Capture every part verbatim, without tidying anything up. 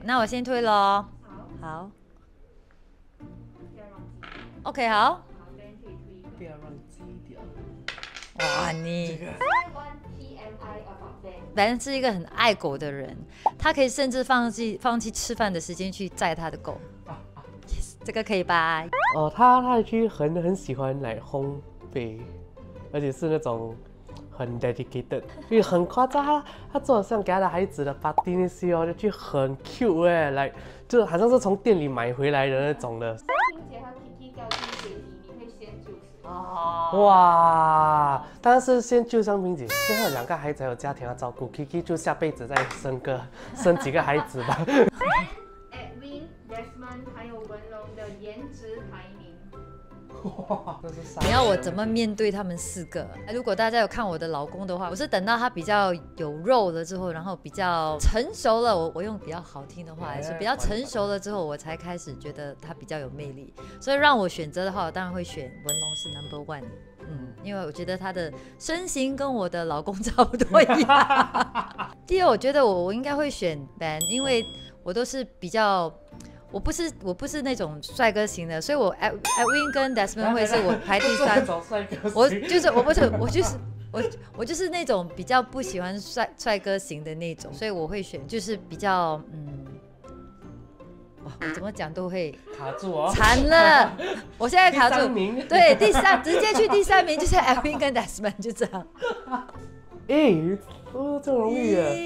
那我先推咯。好。好。OK， 好。 不要忘记掉。 哇，你。Ben 是一个很爱狗的人，他可以甚至放弃放弃吃饭的时间去载他的狗。Yes， 这个可以吧？ 哦，他他去很很喜欢来烘焙，而且是那种很 dedicated， 就很夸张。他他做像给他的孩子的 party 那些哦，就去很 cute 哎，来就好像是从店里买回来的那种的。哇！当然是先救香萍姐，因为她有两个孩子，还有家庭要照顾。Kiki 就下辈子再生个生几个孩子吧。 Edwin、Desmond 还有文龙的颜值排名。 哇，这是啥？ 你要我怎么面对他们四个？如果大家有看我的老公的话，我是等到他比较有肉了之后，然后比较成熟了，我我用比较好听的话来说，比较成熟了之后，我才开始觉得他比较有魅力。所以让我选择的话，我当然会选文龙是 number one。嗯，因为我觉得他的身形跟我的老公差不多一样。第二，我觉得我我应该会选 Ben， 因为我都是比较。我不是我不是那种帅哥型的，所以我 Edwin 跟 Desmond 会是我排第三。我就是我不是我就是我我就是那种比较不喜欢帅帅哥型的那种，所以我会选就是比较嗯，哇，我怎么讲都会卡住哦， 惨了，我现在卡住。对，第三直接去第三名就是 Edwin 跟 Desmond 就这样。 哎，哦，这么容易啊！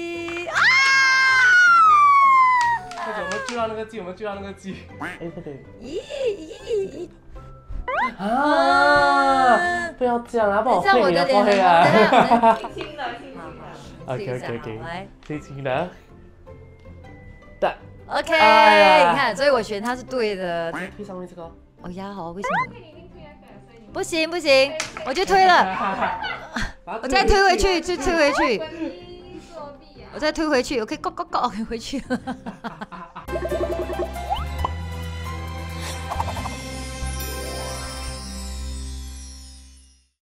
我们救到那个鸡，我们救到那个鸡。哎，不对。咦咦啊！不要这样啊，不然我骗你啊，不会啊。 轻轻的，轻轻的。 OK OK OK， 来，轻轻的。的。 OK， 你看，所以我选他是对的。 推上面这个。 哦呀，好，为什么？不行不行，我就推了。我再推回去，就推回去。我再推回去，我可以 go go go， 回去。